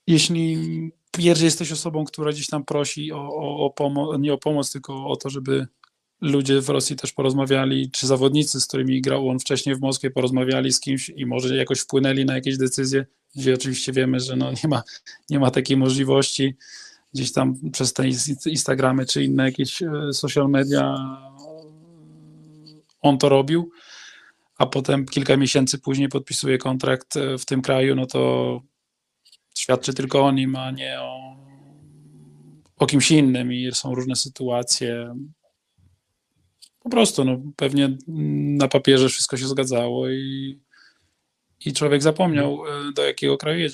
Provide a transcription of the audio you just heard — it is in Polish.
jeśli jesteś osobą, która gdzieś tam prosi o pomoc, nie o pomoc, tylko o to, żeby ludzie w Rosji też porozmawiali, czy zawodnicy, z którymi grał on wcześniej w Moskwie, porozmawiali z kimś i może jakoś wpłynęli na jakieś decyzje, gdzie oczywiście wiemy, że no nie ma takiej możliwości. Gdzieś tam przez te Instagramy czy inne jakieś social media on to robił, a potem kilka miesięcy później podpisuje kontrakt w tym kraju, no to świadczy tylko o nim, a nie o kimś innym i są różne sytuacje. Po prostu, no pewnie na papierze wszystko się zgadzało i człowiek zapomniał, do jakiego kraju jedzie.